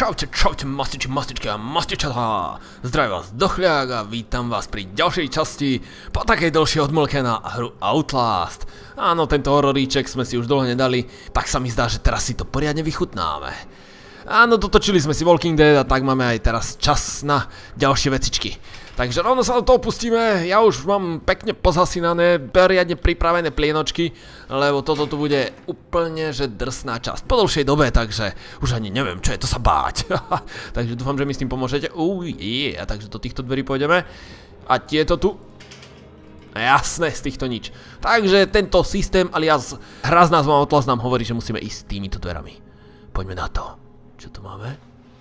Čaute, mastičky a mastičatá. Zdravím vás Dochľák a vítam vás pri ďalšej časti po takej dlhšej odmlke na hru Outlast. Áno, tento hororíček sme si už dlho nedali, tak sa mi zdá, že teraz si to poriadne vychutnáme. Áno, dotočili sme si Walking Dead a tak máme aj teraz čas na ďalšie vecičky. Takže rovno sa do toho pustíme, ja už mám pekne pozasínané, poriadne pripravené plienočky, lebo toto tu bude úplne že drsná časť po dlhšej dobe, takže už ani neviem, čo je to sa báť. Takže dúfam, že mi s tým pomôžete. Takže do týchto dverí pôjdeme. A tieto tu. Jasné, z týchto nič. Takže tento systém alias hra s názvom Outlast nám hovorí, že musíme ísť týmito dverami. Poďme na to. Čo tu máme?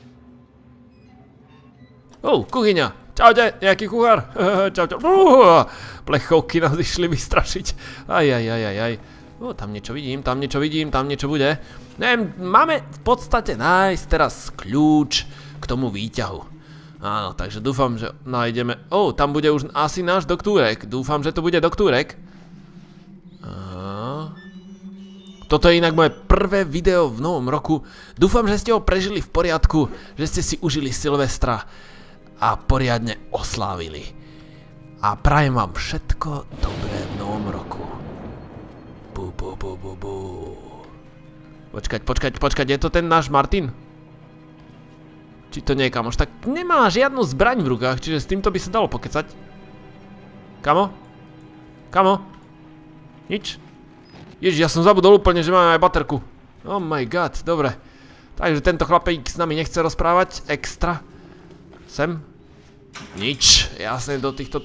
Kuchyňa. Čaute, nejaký kuchár? Čaute. Plechovky nás išli vystrašiť. Aj. Tam niečo vidím, tam niečo bude. Neviem, máme v podstate nájsť teraz kľúč k tomu výťahu. Áno, takže dúfam, že nájdeme... tam bude už asi náš doktúrek. Dúfam, že to bude doktúrek. Toto je inak moje prvé video v novom roku. Dúfam, že ste ho prežili v poriadku, že ste si užili Silvestra a poriadne oslávili. A prajem vám všetko dobré v novom roku. Počkať, je to ten náš Martin? Či to nie je kamoš? Tak nemá žiadnu zbraň v rukách, čiže s týmto by sa dalo pokecať. Kamo? Nič? Ježiš, ja som zabudol úplne, že máme aj baterku. Oh my god, dobre. Takže tento chlapík s nami nechce rozprávať extra. Sem? Nič, jasne do týchto...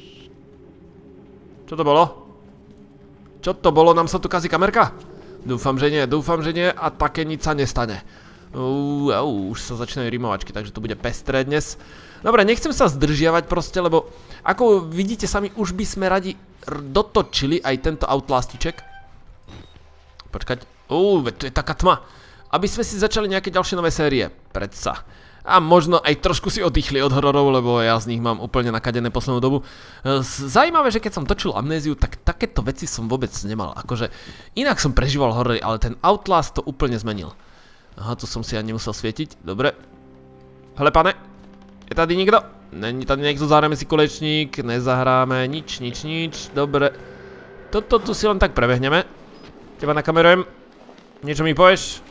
Čo to bolo? Nám sa tu kazí kamerka? Dúfam, že nie a také nič sa nestane. Už sa začínajú rimovačky, takže to bude pestré dnes. Dobre, nechcem sa zdržiavať proste, lebo ako vidíte sami, už by sme radi dotočili aj tento Outlastiček. Počkať, tu je taká tma. Aby sme si začali nejaké ďalšie nové série, predsa. A možno aj trošku si oddychli od hororov, lebo ja z nich mám úplne nakadené poslednú dobu. Zajímavé, že keď som točil Amnéziu, tak takéto veci som vôbec nemal. Akože inak som prežíval horory, ale ten Outlast to úplne zmenil. Aha, tu som si ani nemusel svietiť, dobre. Hele pane, je tady nikto? Není tady niekto, zahráme si kolečník, nezahráme, nič, dobre. Toto tu si len tak prebehneme. Teba nakamerujem. Niečo mi povieš?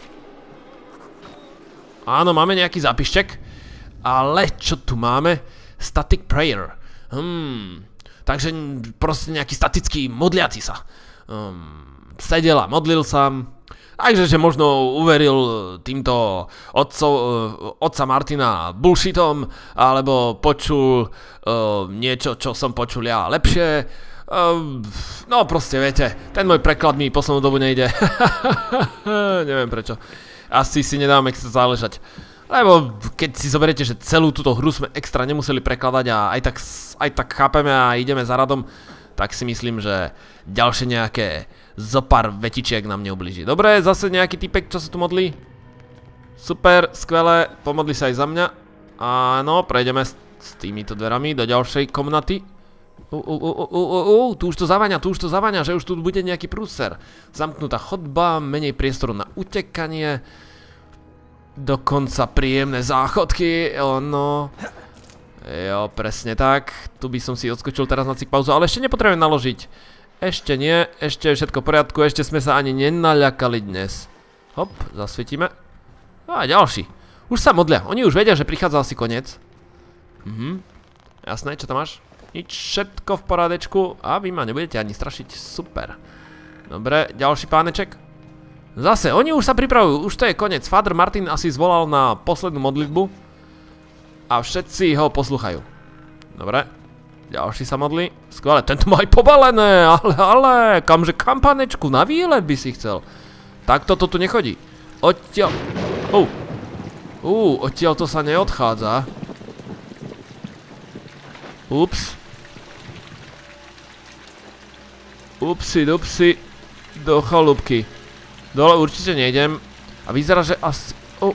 Áno, máme nejaký zápišček. Ale čo tu máme? Static prayer. Takže proste nejaký statický modliaci sa. Sedel a modlil sa. Takže že možno uveril týmto otca Martina bullshitom, alebo počul niečo, čo som počul ja lepšie. No proste viete, ten môj preklad mi poslednú dobu nejde. Neviem prečo. Asi si nedáme extra záležať. Lebo keď si zoberiete, že celú túto hru sme extra nemuseli prekladať a aj tak chápeme a ideme za radom, tak si myslím, že ďalšie nejaké zopár vetičiek nám neublíži. Dobre, zase nejaký typek, čo sa tu modlí. Super, skvelé, pomodli sa aj za mňa. Áno, prejdeme s týmito dverami do ďalšej komnaty. Tu už to zaváňa, že už tu bude nejaký prúser. Zamknutá chodba, menej priestoru na utekanie. Dokonca príjemné záchodky, no. Jo, presne tak. Tu by som si odskočil teraz na cik pauzu, ale ešte nepotrebujem naložiť. Ešte nie, ešte je všetko v poriadku, ešte sme sa ani nenaľakali dnes. Hop, zasvietime. A ďalší. Už sa modlia, oni už vedia, že prichádza asi koniec. Jasné, čo tam máš? Nič, všetko v porádečku a vy ma nebudete ani strašiť, super. Dobre, ďalší páneček. Zase, oni už sa pripravujú, už to je koniec. Father Martin asi zvolal na poslednú modlitbu a všetci ho poslúchajú. Dobre, ďalší sa modlí. Skvelé, tento má aj pobalené, ale, kamže pánečku, na výlet by si chcel. Tak toto tu nechodí. Odtiaľ, odtiaľ to sa neodchádza. Upsi, do chalúbky. Dole určite nejdem. A vyzerá, že asi...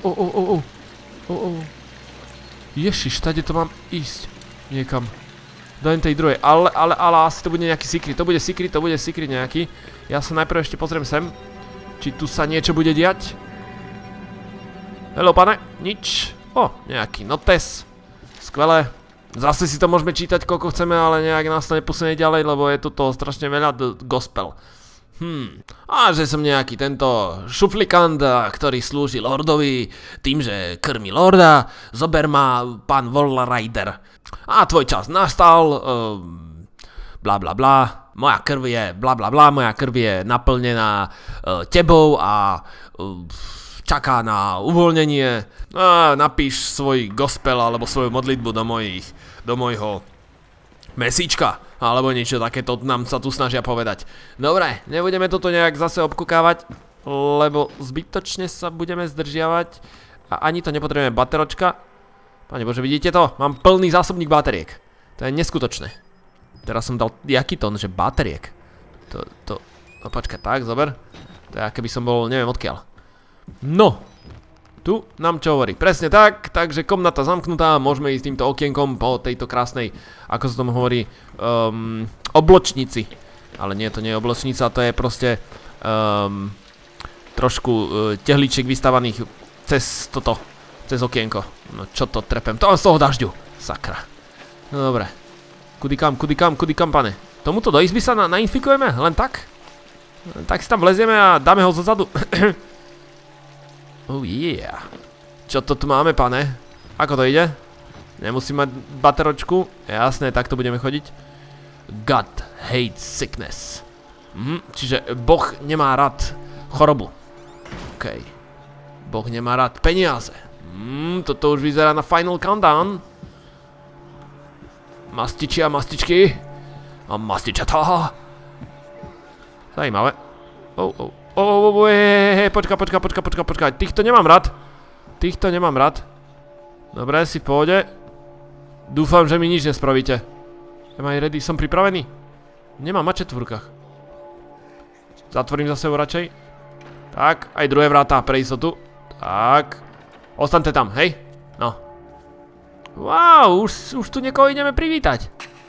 Ježiš, tady to mám ísť. Niekam. Do tej druhej. Ale asi to bude nejaký secret. To bude secret nejaký. Ja sa najprv ešte pozriem sem. Či tu sa niečo bude diať. Hello, pane. Nič. Nejaký notes. Skvelé. Zase si to môžeme čítať, koľko chceme, ale nejak nás to neposunie ďalej, lebo je tu toho strašne veľa gospel. A že som nejaký tento šuflikant, ktorý slúži lordovi tým, že krmi lorda, zober ma pán Wallrider. A tvoj čas nastal, bla bla bla, moja krv je bla bla bla, moja krv je naplnená tebou a čaká na uvoľnenie. Napíš svoj gospel alebo svoju modlitbu do mojho mesíčka. Alebo niečo takéto nám sa tu snažia povedať. Dobre, nebudeme toto nejak zase obkúkávať, lebo zbytočne sa budeme zdržiavať a ani to nepotrebujeme bateročka. Pane Bože, vidíte to? Mám plný zásobník bateriek. To je neskutočné. Teraz som dal jaký tón, že bateriek. No počkaj, tak, zober. To je, aké by som bol, neviem odkiaľ. No, tu nám čo hovorí. Presne tak, takže komnata zamknutá, môžeme ísť týmto okienkom po tejto krásnej, ako sa tomu hovorí, obločnici. Ale nie, to nie je obločnica, to je proste trošku tehličiek vystavaných cez toto, cez okienko. No čo to trepem, to z toho dažďu, sakra. No dobre, kudy kam, pane? Tomuto do izby sa nainfikujeme, len tak? Tak si tam vlezieme a dáme ho zozadu. Oh yeah. Čo to tu máme, pane? Ako to ide? Nemusím mať bateročku. Jasné, takto budeme chodiť. God hates sickness. Čiže Boh nemá rád chorobu. OK. Boh nemá rád peniaze. Toto už vyzerá na Final Countdown. Mastiči a mastičky. A mastičatá. Zajímavé. Počkaj, týchto nemám rád. Dobre, si v pohode. Dúfam, že mi nič nespravíte. Am I ready? Som pripravený? Nemám mačet v rukách. Zatvorím za sebou radšej. Tak, aj druhé vráta pre istotu. Tak. Ostaňte tam, hej? No. Wow, už tu niekoho ideme privítať.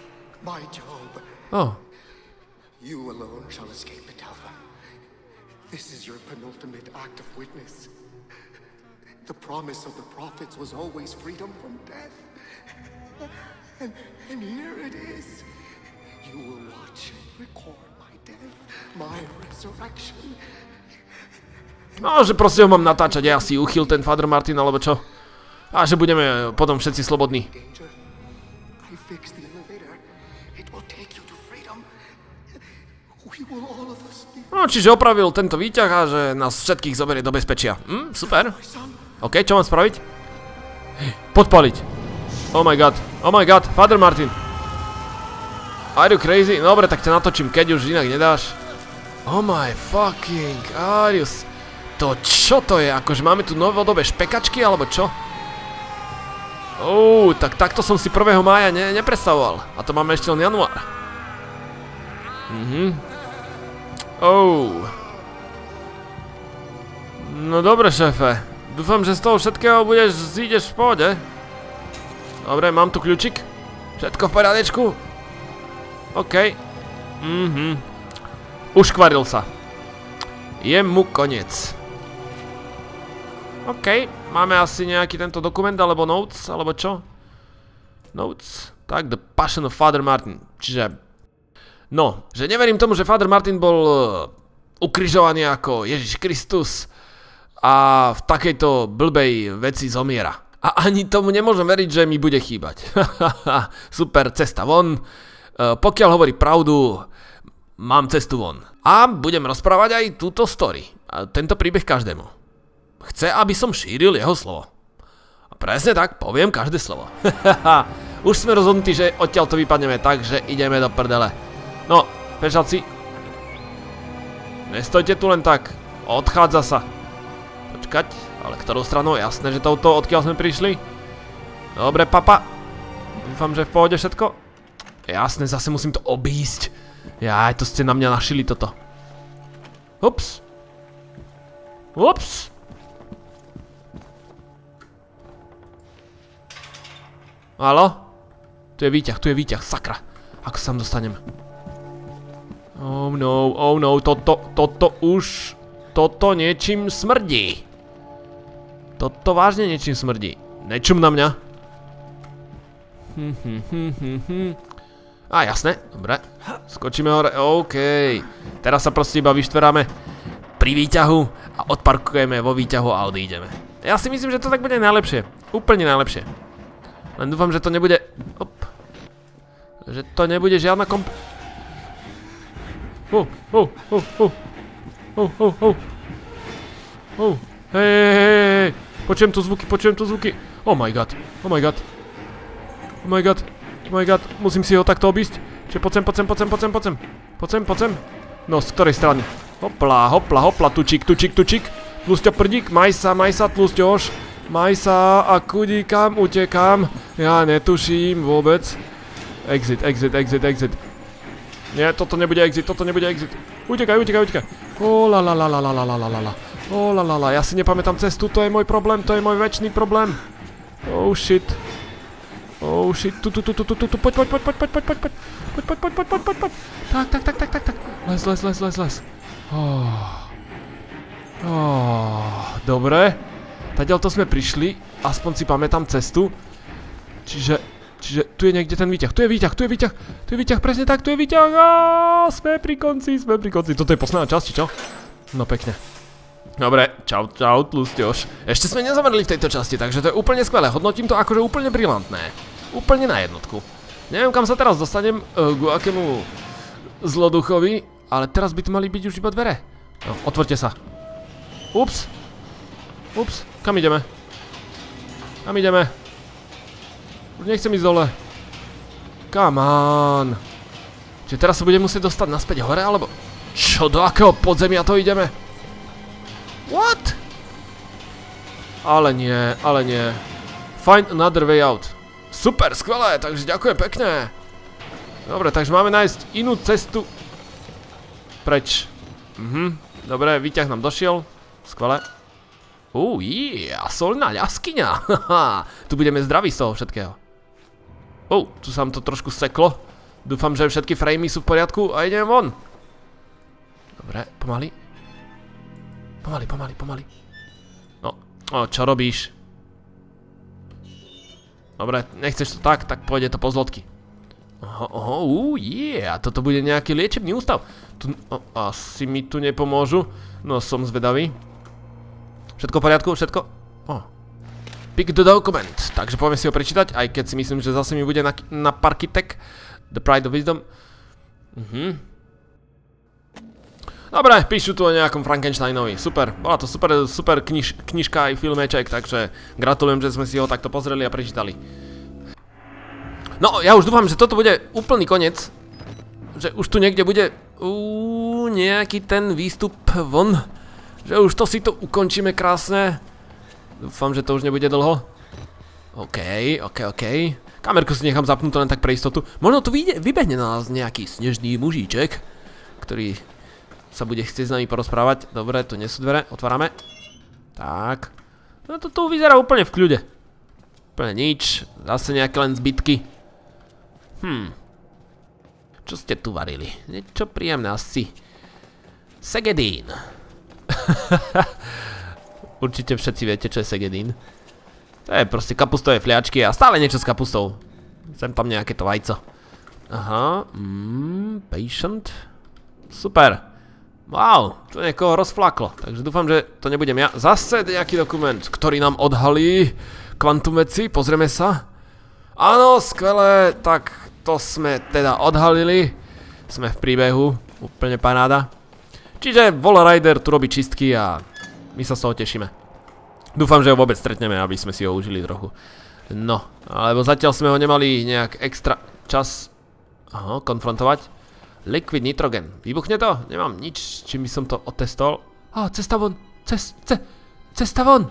You alone shall escape it, Alpha. This is your penultimate act of witness. The promise of the prophets was always freedom from death. And here it is. You will watch and record my death, my resurrection. No, že proste ho mám natáčať, ja si uchyl ten Father Martin, alebo čo? A že budeme potom všetci slobodní. I fixed the elevator. It will take you to freedom. No, čiže opravil tento výťah a že nás všetkých zoberie do bezpečia. Super. OK, čo mám spraviť? Podpaliť. Oh my god, Father Martin. Are you crazy? Dobre, tak ťa natočím, keď už inak nedáš. Oh my fucking Arius. To čo to je? Akože máme tu novodobé špekačky, alebo čo? Tak takto som si 1. mája nepredstavoval. A to máme ešte len január. No dobre, šéfe. Dúfam, že z toho všetkého zídeš v pohode. Dobre, mám tu kľúčik. Všetko v poriadečku. OK. Uškvaril sa. Je mu koniec. OK. Máme asi nejaký tento dokument, alebo notes, alebo čo? Notes. Tak, The Passion of Father Martin. Čiže... No, že neverím tomu, že Father Martin bol ukrižovaný ako Ježiš Kristus a v takejto blbej veci zomiera. A ani tomu nemôžem veriť, že mi bude chýbať. Super, cesta von. Pokiaľ hovorí pravdu, mám cestu von. A budem rozprávať aj túto story. A tento príbeh každému. Chce, aby som šíril jeho slovo. A presne tak, poviem každé slovo. Už sme rozhodnutí, že odtiaľ to vypadneme, takže ideme do prdele. No, fešaci. Nestojte tu len tak. Odchádza sa. Počkať, ale ktorou stranou? Jasné, že touto, odkiaľ sme prišli. Dobre, papa. Dúfam, že v pohode všetko. Jasné, zase musím to obísť. Jaj, to ste na mňa našili toto. Ups. Ups. Haló? Tu je výťah, sakra. Ako sa tam dostanem? Oh no, toto niečím smrdí. Toto vážne niečím smrdí. Nečum na mňa. Á, jasné, dobre. Skočíme hore, OK. Teraz sa proste iba vyštveráme pri výťahu a odparkujeme vo výťahu a odídeme. Ja si myslím, že to tak bude najlepšie. Úplne najlepšie. Len dúfam, že to nebude... Že to nebude žiadna Hej. Počujem tu zvuky. Oh my god. Musím si ho takto obísť. Čiže poďme. No, z ktorej strany? Hopla, tučík. Tlusťo prdík, majsa, tlusťoš. Majsa a kudí, kam utekám. Ja netuším vôbec. Exit. Nie, toto nebude exit. Utekaj. Olalala, ja si nepamätám cestu, to je môj problém, to je môj večný problém. Oh shit. Tu, poď. Tak. Les. Dobre. Tadiaľ to sme prišli, aspoň si pamätám cestu. Čiže tu je niekde ten výťah, tu je výťah, presne tak, tu je výťah. Sme pri konci. Toto je posledná časť, čo? No pekne. Dobre, čau, tlusťoš. Ešte sme nezavreli v tejto časti, takže to je úplne skvelé. Hodnotím to akože úplne brilantné. Úplne na jednotku. Neviem, kam sa teraz dostanem, k akému zloduchovi, ale teraz by tu mali byť už iba dvere. No, otvorte sa. Ups, kam ideme? Už nechcem ísť dole. Come on. Čiže teraz sa budem musieť dostať naspäť hore, alebo... Čo, do akého podzemia to ideme? What? Ale nie. Find another way out. Super, skvelé, takže ďakujem pekne. Dobre, takže máme nájsť inú cestu preč. Dobre, výťah nám došiel. Skvelé. Solná ľaskyňa. Tu budeme zdraví z toho všetkého. Tu sa nám to trošku seklo. Dúfam, že všetky framey sú v poriadku a ideme von. Dobre, pomaly. No, čo robíš? Dobre, nechceš to tak pôjde to po zlodky. Toto bude nejaký liečebný ústav. Asi mi tu nepomôžu. No, som zvedavý. Všetko v poriadku? Pick the document. Takže poďme si ho prečítať, aj keď si myslím, že zase mi bude na Parkitek. The Pride of Wisdom. Dobre, píšu tu o nejakom Frankensteinovi. Super, bola to super knižka aj filmeček, takže gratulujem, že sme si ho takto pozreli a prečítali. No, ja už dúfam, že toto bude úplný koniec. Že už tu niekde bude nejaký ten výstup von. Že už to si to ukončíme krásne. Dúfam, že to už nebude dlho. OK. Kamerku si nechám zapnúť len tak pre istotu. Možno tu vybehne na nás nejaký snežný mužíček, ktorý sa bude chcieť s nami porozprávať. Dobre, tu nie sú dvere, otvárame. Tak. No to tu vyzerá úplne v kľude. Úplne nič, zase nejaké len zbytky. Čo ste tu varili? Niečo príjemné asi. Segedín. Určite všetci viete, čo je segedín. To je proste kapustové fliačky a stále niečo s kapustou. Sem tam nejaké to vajco. Aha, patient. Super. Wow, to niekoho rozflaklo. Takže dúfam, že to nebudem ja. Zase nejaký dokument, ktorý nám odhalí kvantum veci. Pozrieme sa. Áno, skvelé. Tak to sme teda odhalili. Sme v príbehu. Úplne paráda. Čiže Wall Rider tu robí čistky a my sa z toho tešíme. Dúfam, že ho vôbec stretneme, aby sme si ho užili trochu. No, alebo zatiaľ sme ho nemali nejak extra čas konfrontovať. Liquid nitrogen. Vybuchne to? Nemám nič, čím by som to otestoval. Cesta von. Cesta von.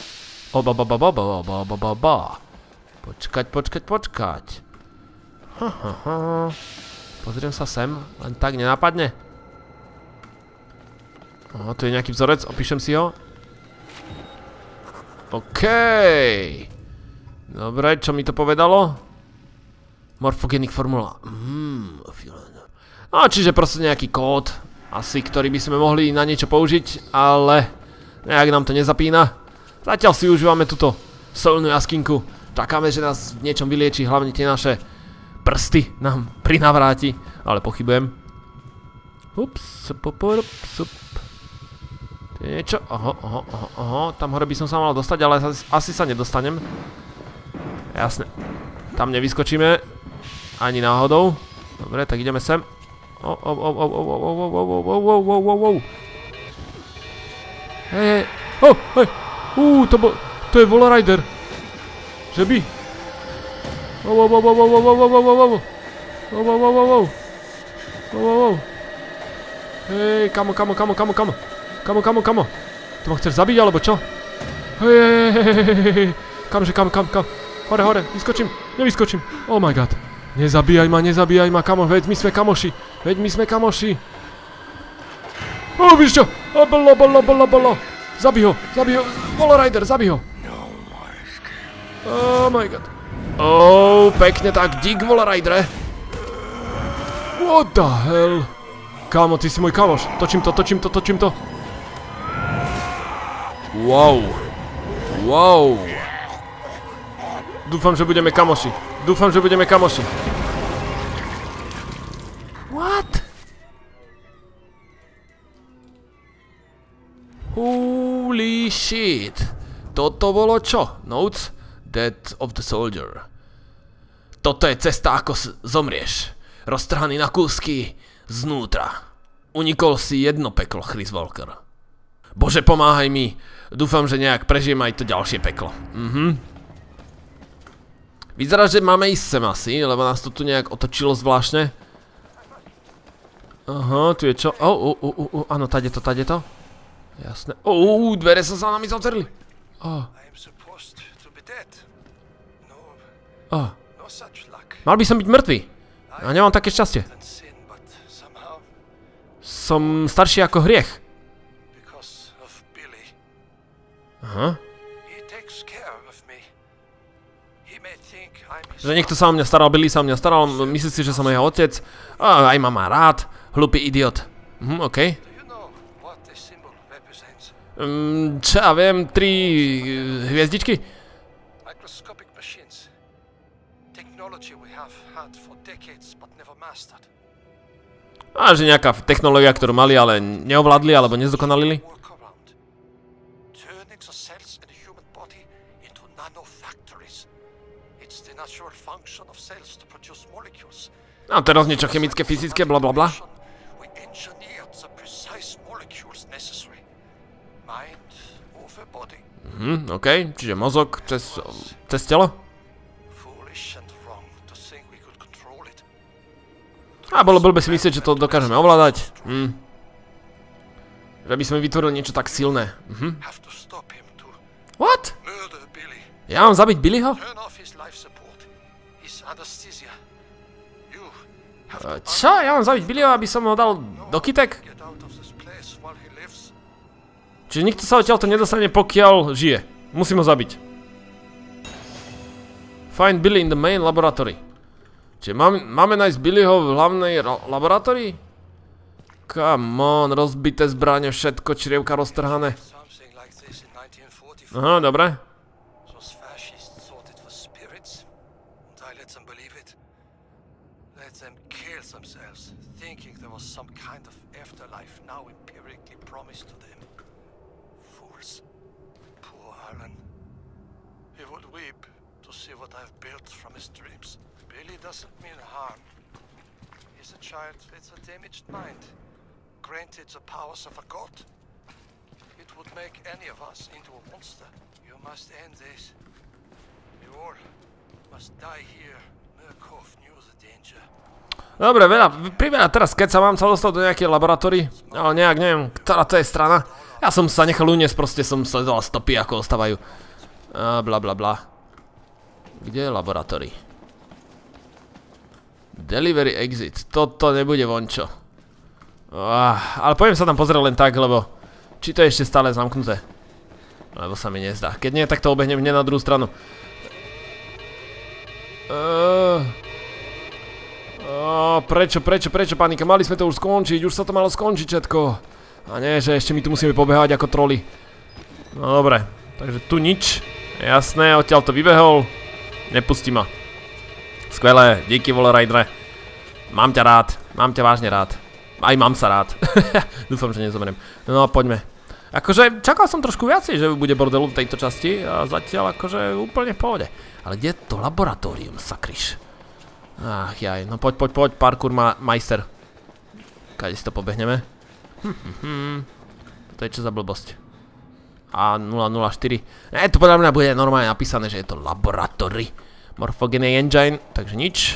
Počkať. Pozriem sa sem. Len tak nenápadne. Tu je nejaký vzorec. Opíšem si ho. OK. Dobre, čo mi to povedalo? Morphogenic formula. No, čiže proste nejaký kód, asi, ktorý by sme mohli na niečo použiť, ale nejak nám to nezapína. Zatiaľ si užívame túto solnú jaskinku. Čakáme, že nás v niečom vylieči, hlavne tie naše prsty nám prinavráti, ale pochybujem. Ups, to je niečo, tam hore by som sa mal dostať, ale asi sa nedostanem. Jasne, tam nevyskočíme, ani náhodou. Dobre, tak ideme sem. Hej, to je Volarider. Že by? Hej, kamo. To ma chceš zabiť, alebo čo? Hej, kamže, kam. Hore, vyskočím, nevyskočím. Oh my god. Nezabíjaj ma, kamo, veď my sme kamoši. Víš čo? Bolo. Zabij ho. Volarider, zabij ho. Oh my god. Pekne tak, dík Volaridere. What the hell? Kámo, ty si môj kamoš. Točím to. Wow. Dúfam, že budeme kamoši. What? Holy shit. Toto bolo čo? Notes? Death of the soldier. Toto je cesta, ako zomrieš. Roztrhaný na kúsky znútra. Unikol si jedno peklo, Chris Walker. Bože, pomáhaj mi. Dúfam, že nejak prežijem aj to ďalšie peklo. Vyzerá, že máme ísť sem asi, lebo nás to tu nejak otočilo zvláštne. Aha, tu je čo? Áno, tadeto. Jasné. Dvere sa za nami zatvorili. Mal by som byť mŕtvý. A nemám také šťastie. Som starší ako hriech. Aha. Že niekto sa o mňa staral, Billy sa o mňa staral, myslí si, že som jeho otec. Aj ma má rád. Hlupý idiot. OK. Čo ja viem, 3 hviezdičky? A že nejaká technológia, ktorú mali, ale neovládli alebo nezdokonalili. A teraz niečo chemické, fyzické, blablabla. OK, čiže mozog cez telo? A bolo blbé si myslieť, že to dokážeme ovládať. Že by sme vytvorili niečo tak silné. What? Ja mám zabiť Billyho? Čo? Ja mám zabiť Billyho, aby som ho dal do kytek? Čiže nikto sa odtiaľto nedostane, pokiaľ žije. Musím ho zabiť. Find Billy in the main laboratory. Čiže máme nájsť Billyho v hlavnej laboratórii? Come on, rozbité zbrane, všetko, črievka roztrhané. Aha, dobre. Doesn't mean harm. He's a child with a damaged mind, granted the powers of a god. It would make any of us into a monster. You must end this. You all must die here. Murkoff knew the danger. Dobre, priveľa teraz, keď sa mám sa dostať do nejakej laboratórii, ale nejak neviem, ktorá to je strana. Ja som sa nechal uniesť, proste som sledoval stopy, ako ostávajú. Blablabla. Kde je laboratórii? Delivery exit. Toto nebude vončo. Ale poviem sa tam pozrieť len tak, lebo či to je ešte stále zamknuté. Lebo sa mi nezdá. Keď nie, tak to obehnem hneď na druhú stranu. Prečo panika? Mali sme to už skončiť. Už sa to malo skončiť všetko. A nie, že ešte my tu musíme pobehať ako troli. No dobre. Takže tu nič. Jasné, odtiaľ to vybehol. Nepustí ma. Skvelé, díky vole Raidre. Mám ťa rád, mám ťa vážne rád. Aj mám sa rád. Dúfam, že nezomriem. No poďme. Akože čakal som trošku viacej, že bude bordelu v tejto časti a zatiaľ akože úplne v pohode. Ale kde je to laboratórium, sakryš? Ach jaj, no poď, parkour majster. Kade si to pobehneme? To je čo za blbosť? A004. To podľa mňa bude normálne napísané, že je to laboratory. Morphogeny engine, takže nič.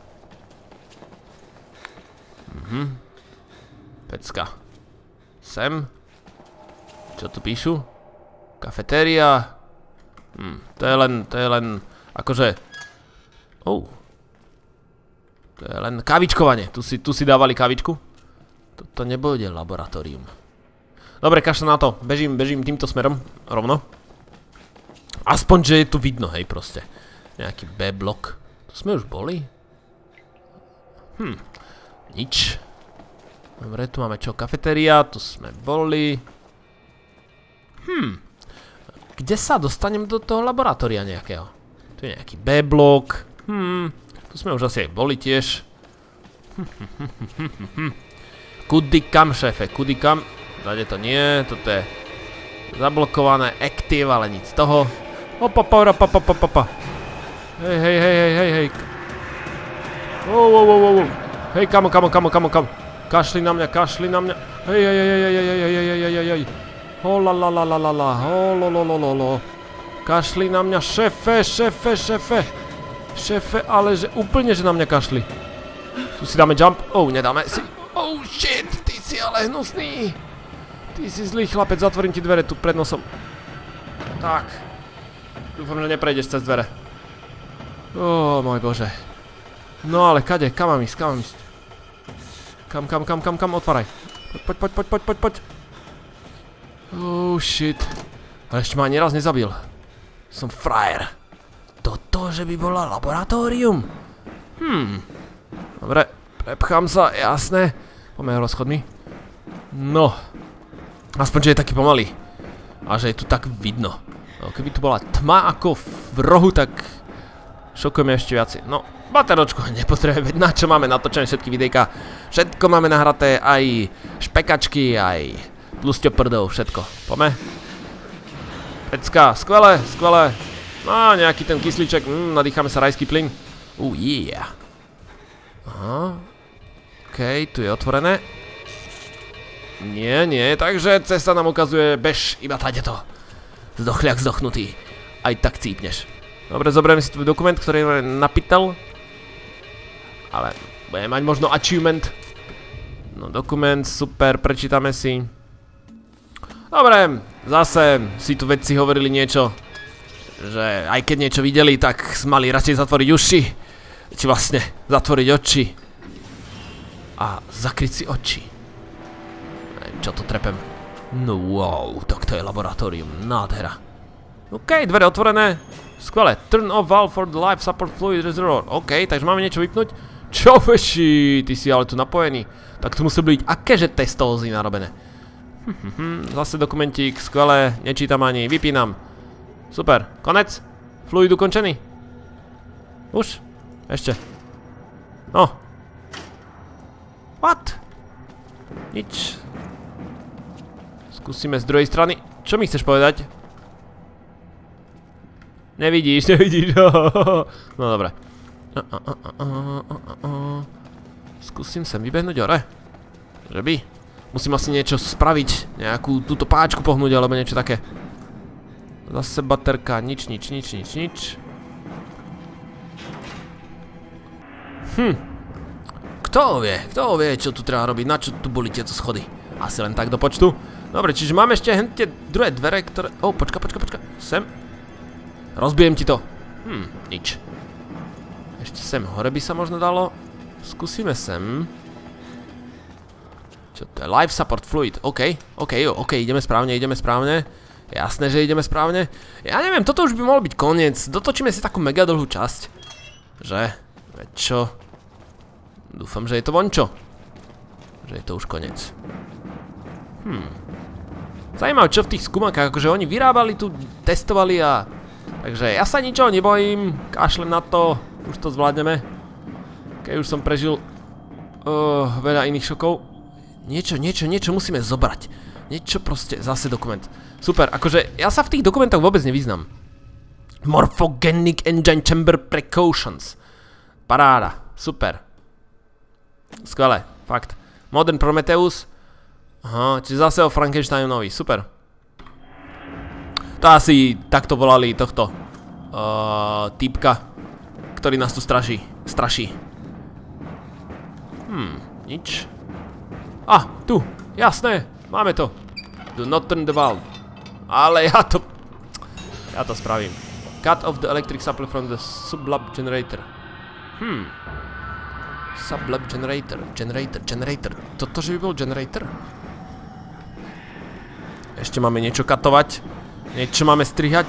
Pecka. Sem. Čo tu píšu? Kafetéria. To je len, akože... To je len kávičkovanie. Tu si dávali kávičku? Toto nebude laboratórium. Dobre, kašľa na to. Bežím týmto smerom. Rovno. Aspoň, že je tu vidno, hej, proste. Nejaký B-blok. Tu sme už boli? Nič. Dobre, tu máme čo? Kafetéria. Tu sme boli. Kde sa dostanem do toho laboratória nejakého? Tu je nejaký B-blok. Tu sme už asi aj boli tiež. Kudy kam, šéfe? Kudy kam? Dade to nie, toto je zablokované, active, ale nic z toho. Opa. Hej. Wow. Hej, kamo. Kašli na mňa. Hej. Holalalalala. Kašli na mňa, šéfe. Šéfe, ale že úplne, že na mňa kašli. Tu si dáme jump. Nedáme si. Shit, ty si ale hnusný. Ty si zlý chlapec, zatvorím ti dvere tu pred nosom. Tak. Dúfam, že neprejdeš cez dvere. Môj bože. No ale kade? Kam mám ísť? Kam? Otváraj. Poď. Shit. Ale ešte ma ani raz nezabil. Som frajer. Toto, že by bola laboratórium? Dobre, prepchám sa, jasné. Poďme rozchodmi. No. Aspoň, že je taký pomalý. A že je tu tak vidno. No, keby tu bola tma ako v rohu, tak šokujeme ešte viac. No, bateročku nepotrebujeme, na čo máme natočené všetky videjka. Všetko máme nahraté, aj špekačky, aj tlusťoprdov, všetko. Poďme. Pecka, skvelé. No, nejaký ten kyslíček, nadýchame sa rajský plyn. Yeah. Aha. OK, tu je otvorené. Nie, takže cesta nám ukazuje, bež iba tadeto. Zdochliak zdochnutý. Aj tak cípneš. Dobre, zoberieme si tvoj dokument, ktorý je napýtal. Ale budeme mať možno achievement. No, dokument, super, prečítame si. Dobre, zase si tu vedci hovorili niečo. Že aj keď niečo videli, tak mali radšej zatvoriť uši. Či vlastne zatvoriť oči. A zakryť si oči. Čo to trepem? No wow, tak to je laboratórium, nádhera. OK, dvere otvorené. Skvelé, turn off valve for the life support fluid reservoir. OK, takže máme niečo vypnúť. Čo veši, ty si ale tu napojený. Tak tu musí byť akéže testózy narobené. Zase dokumentík, skvelé, nečítam ani, vypínam. Super, konec. Fluid ukončený. Už? Ešte. No. What? Nič. Skúsime z druhej strany. Čo mi chceš povedať? Nevidíš. No dobre. Skúsim sem vybehnúť hore. Že by? Musím asi niečo spraviť. Nejakú túto páčku pohnúť alebo niečo také. Zase baterka. Nič. Kto vie, čo tu treba robiť? Na čo tu boli tieto schody? Asi len tak do počtu. Dobre, čiže máme ešte tie druhé dvere, ktoré... Počka. Sem. Rozbijem ti to. Nič. Ešte sem hore by sa možno dalo. Skúsime sem. Čo to je? Life support fluid. OK, ideme správne. Jasné, že ideme správne. Ja neviem, toto už by mohol byť koniec. Dotočíme si takú mega dlhú časť. Že? Veď čo? Dúfam, že je to vončo. Že je to už koniec. Zaujímavé, čo v tých skúmakách, akože oni vyrábali tu, testovali a... Takže ja sa ničoho nebojím, kašlem na to, už to zvládneme. Keď už som prežil veľa iných šokov. Niečo musíme zobrať. Niečo proste, zase dokument. Super, akože ja sa v tých dokumentoch vôbec nevyznam. Morphogenic Engine Chamber Precautions. Paráda, super. Skvelé, fakt. Modern Prometheus. Aha, čiže zase o Frankensteinovi, super. To asi takto volali tohto týpka, ktorý nás tu straší. Nič. Tu, jasné, máme to. Do not turn the valve. Ale ja to spravím. Cut off the electric supply from the sublab generator. Sublab generator. Toto, že by bol generator? Ešte máme niečo katovať. Niečo máme strihať.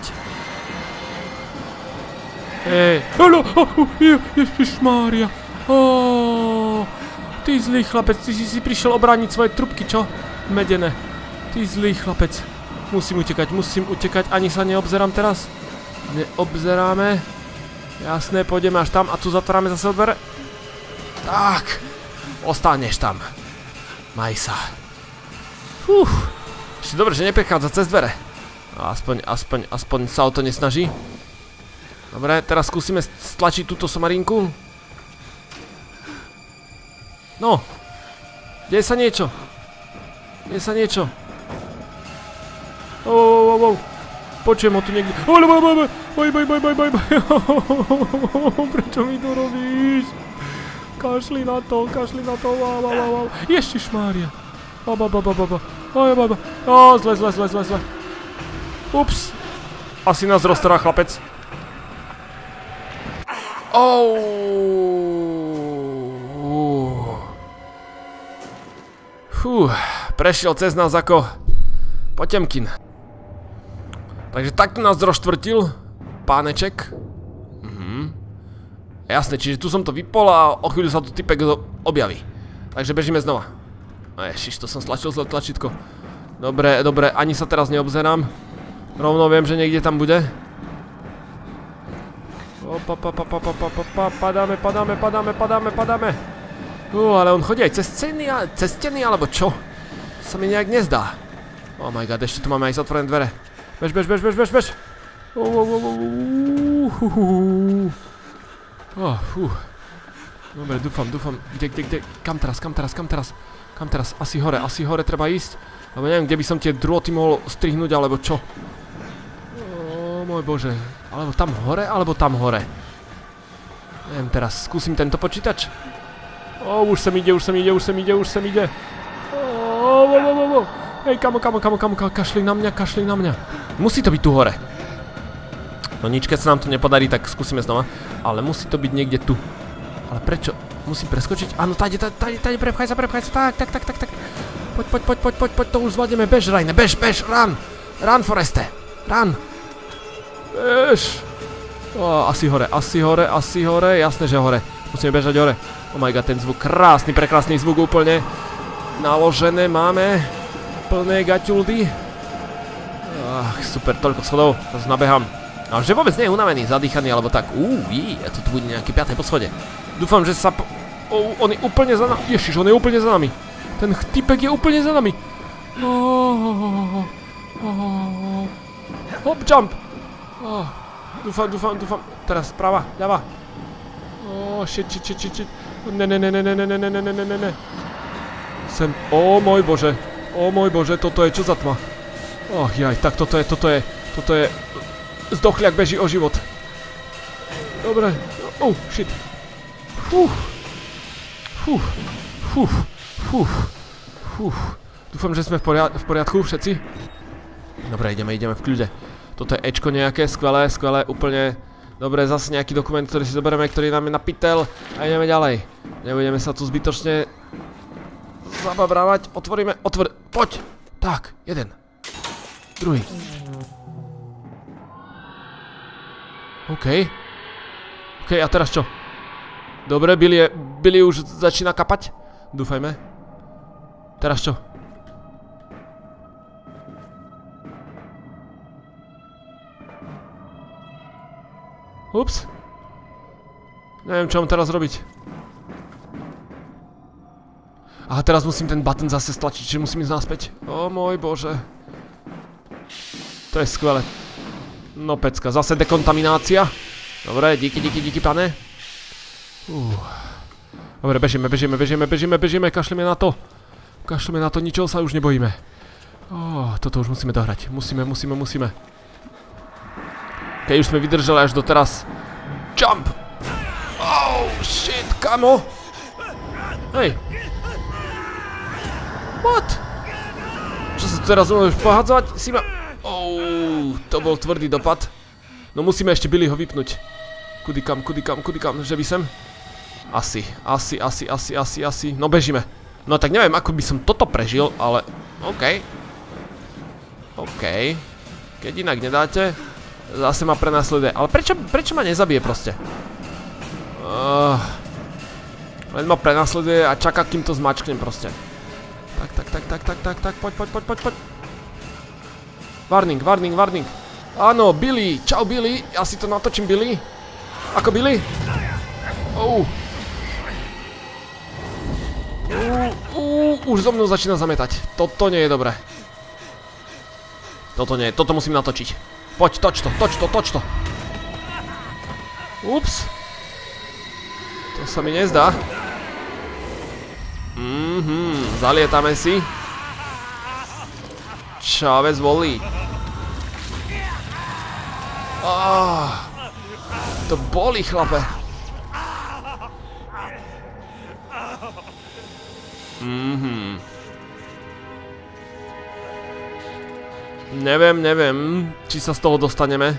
Haló, ježišmária. Ty zlý chlapec, ty si prišiel obrániť svoje trubky, čo? Medené. Ty zlý chlapec. Musím utekať, ani sa neobzerám teraz. Neobzeráme. Jasné, pôjdeme až tam a tu zatvárame zase dvere. Tak, ostaneš tam. Maj sa. Ešte dobre, že neprechádza cez dvere. Aspoň sa o to nesnaží. Dobre, teraz skúsime stlačiť túto somarinku. No. Deje sa niečo. Počujem ho tu niekde. Boj. Prečo mi to robíš? Kašli na to. Ježišmária. Zle. Ups. Asi nás roztrhá chlapec. Prešiel cez nás ako Potemkin. Takže takto nás roštvrtil páneček. Jasné, čiže tu som to vypol a o chvíľu sa tu typek objaví. Takže bežíme znova. Ježiš, to som stlačil zle tlačítko. Dobre, ani sa teraz neobzerám. Rovno viem, že niekde tam bude. Padáme. Ale on chodí aj cez steny, alebo čo? Sa mi nejak nezdá. Oh my god, ešte tu máme aj zatvorené dvere. Bež. Dobre, dúfam. Kde? Kam teraz? Asi hore treba ísť. Lebo neviem, kde by som tie drôty mohol strihnúť, alebo čo. Môj bože. Alebo tam hore. Neviem teraz, skúsim tento počítač. Už sem ide. Hej, kamo, kašli na mňa. Musí to byť tu hore. No nič, keď sa nám to nepodarí, tak skúsime znova. Ale musí to byť niekde tu. Ale prečo? Musím preskočiť? Áno, tady, prepchaj sa. Tak. Poď, to už zvládneme. Bež, Rajne, bež, run, Foreste, run. Bež. Asi hore, jasné, že hore. Musíme bežať hore. Oh my god, ten zvuk, prekrásny zvuk úplne. Naložené máme. Plné gaťuldy. Super, toľko schodov, zase nabehám. Ale že vôbec nie je unavený, zadýchaný alebo tak. A tu bude nejaké 5. poschodie. Dúfam, že sa... on je úplne za nami. Ježiš, on je úplne za nami. Ten typek je úplne za nami. Hop, jump. Dúfam. Teraz prava, ľava. Shit. Ne. Sem. Môj bože, toto je čo za tma? Tak toto je zdochľak beží o život. Dobre. Shit. Dúfam, že sme v poriadku všetci. Dobre, ideme v kľude. Toto je Ečko nejaké, skvelé, úplne. Dobre, zase nejaký dokument, ktorý si zoberieme, ktorý nám je na pytel. A ideme ďalej. Nebudeme sa tu zbytočne zababrávať. Poď. Tak, jeden. Druhý. OK, a teraz čo? Dobre, Billy už začína kapať. Dúfajme. Teraz čo? Ups. Neviem, čo mám teraz robiť. Aha, teraz musím ten button zase stlačiť, čiže musím ísť naspäť. O môj bože. To je skvelé. No pecka, zase dekontaminácia. Dobre, díky, pane. Dobre, bežíme, kašleme na to. Kašleme na to, ničoho sa už nebojíme. Toto už musíme dohrať. Musíme. Keď už sme vydržali až doteraz. Jump! Oh, shit, kamo! Hej. What? Čo sa tu teraz môžeš pohádzať? Si ma... to bol tvrdý dopad. No musíme ešte Billyho vypnúť. Kudy kam, že by sem? Asi. No bežíme. No tak neviem, ako by som toto prežil, ale... OK. Keď inak nedáte, zase ma prenasleduje. Ale prečo ma nezabije proste? Len ma prenasleduje a čaká, kým to zmačknem proste. Tak, poď. Warning. Áno, Billy, čau Billy, ja si to natočím Billy. Ako Billy? Už zo mnou začína zametať. Toto nie je dobré. Toto musím natočiť. Poď, toč to. Ups. To sa mi nezdá. Zalietame si. Čávez volí. To bolí, chlape. Neviem, či sa z toho dostaneme.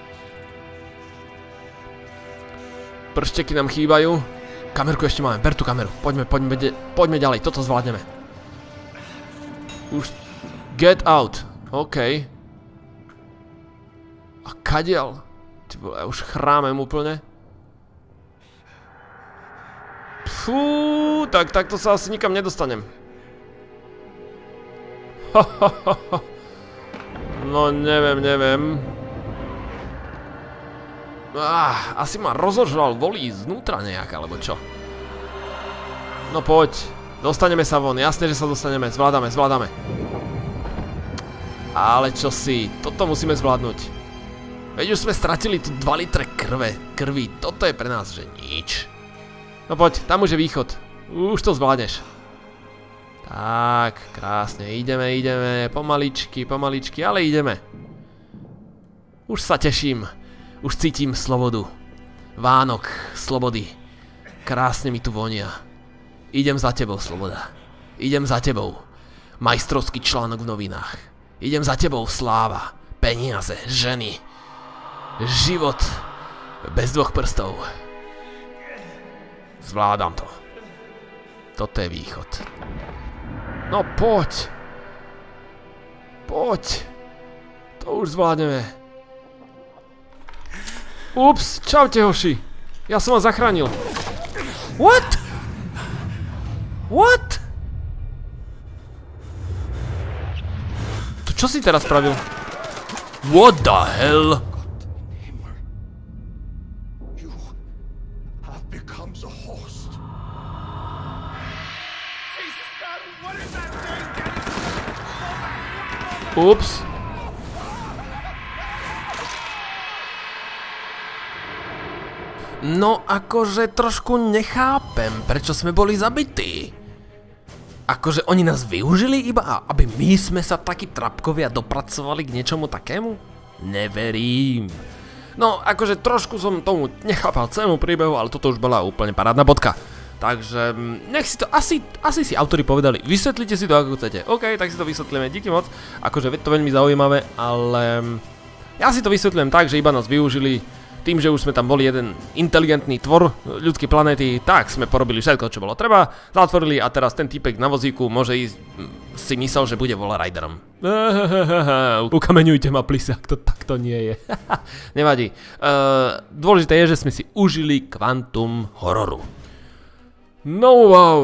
Pršteky nám chýbajú. Kamerku ešte máme, ber tú kameru. Poďme ďalej, toto zvládneme. Už... Get out. OK. A kadiaľ? Ja už chrámem úplne. Fú, tak to sa asi nikam nedostanem. No neviem. Asi ma rozožral volí znútra nejak, alebo čo? No poď, dostaneme sa von, jasne, že sa dostaneme, zvládame. Ale čo si, toto musíme zvládnuť. Veď už sme stratili tu 2 litre krvi, toto je pre nás, že nič. No poď, tam už je východ, už to zvládneš. Tak, krásne, ideme, pomaličky, ale ideme. Už sa teším, už cítim slobodu. Vánok, slobody. Krásne mi tu vonia. Idem za tebou, sloboda. Idem za tebou. Majstrovský článok v novinách. Idem za tebou, sláva, peniaze, ženy. Život bez 2 prstov. Zvládam to. Toto je východ. No poď. To už zvládneme. Ups, čaute hoši. Ja som vás zachránil. What? Čo si teraz spravil? What the hell? Ups. No akože trošku nechápem, prečo sme boli zabití. Akože oni nás využili iba, aby my sme sa takí trapkovia dopracovali k niečomu takému? Neverím. No akože trošku som tomu nechápal celému príbehu, ale toto už bola úplne parádna bodka. Takže nech si to, asi si autori povedali, vysvetlite si to ako chcete. OK, tak si to vysvetlíme, díky moc. Akože je to veľmi zaujímavé, ale ja si to vysvetľujem tak, že iba nás využili. Tým, že už sme tam boli jeden inteligentný tvor ľudskej planéty, tak sme porobili všetko, čo bolo treba, zatvorili a teraz ten týpek na vozíku môže ísť, si myslel, že bude Wall Riderom. Ukameňujte ma, please, ak to takto nie je. Nevadí. Dôležité je, že sme si užili kvantum hororu. No wow.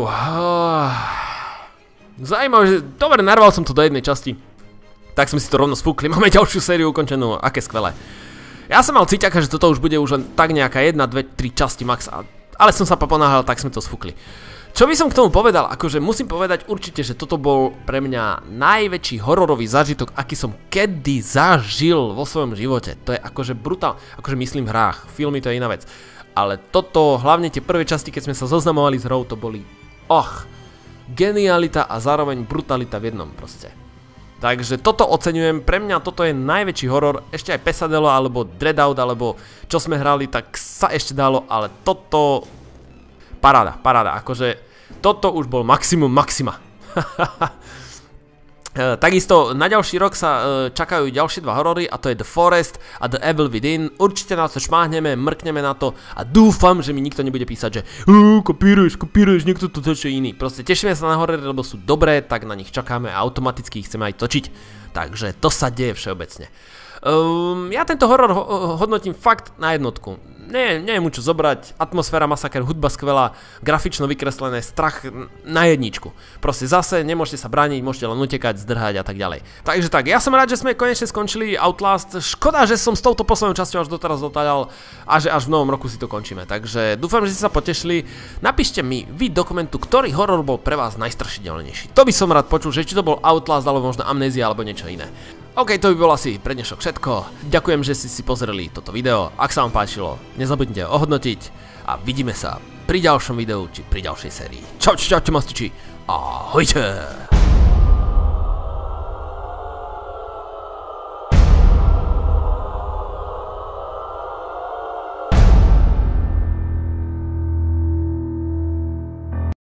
Zajímavé, že dobre, narval som to do jednej časti. Tak sme si to rovno sfúkli, máme ďalšiu sériu ukončenú, aké skvelé. Ja som mal cíťaka, že toto už bude už len tak nejaká 1, 2, 3 časti max, ale som sa poponáhľal, tak sme to sfúkli. Čo by som k tomu povedal, akože musím povedať určite, že toto bol pre mňa najväčší hororový zážitok, aký som kedy zažil vo svojom živote. To je akože brutál, akože myslím v hrách, filmy to je iná vec. Ale toto, hlavne tie prvé časti, keď sme sa zoznamovali s hrou, to boli, genialita a zároveň brutalita v jednom proste. Takže toto oceňujem, pre mňa toto je najväčší horor, ešte aj Pesadelo alebo Dreadout, alebo čo sme hrali, tak sa ešte dalo, ale toto... Paráda, akože toto už bol maximum maxima. Takisto na ďalší rok sa čakajú ďalšie 2 horory a to je The Forest a The Evil Within. Určite na to šmáhneme, mrkneme na to a dúfam, že mi nikto nebude písať, že kopíruješ, niekto to točí iný. Proste tešíme sa na horory, lebo sú dobré, tak na nich čakáme a automaticky ich chceme aj točiť. Takže to sa deje všeobecne. Ja tento horor hodnotím fakt na jednotku. Nie je mu čo zobrať, atmosféra masaker, hudba skvelá, grafično vykreslené, strach na jedničku. Proste zase nemôžete sa brániť, môžete len utekať, zdrhať a tak ďalej. Takže tak, ja som rád, že sme konečne skončili Outlast. Škoda, že som s touto poslednou časťou až doteraz dotáľal a že až v novom roku si to končíme. Takže dúfam, že ste sa potešili. Napíšte mi vy do komentu, ktorý horor bol pre vás najstrašidelnejší. To by som rád počul, že či to bol Outlast alebo možno Amnézia alebo niečo iné. OK, to by bolo asi pre dnešok všetko. Ďakujem, že ste si pozreli toto video. Ak sa vám páčilo, nezabudnite ohodnotiť a vidíme sa pri ďalšom videu či pri ďalšej sérii. Čaute mastiči, ahojte!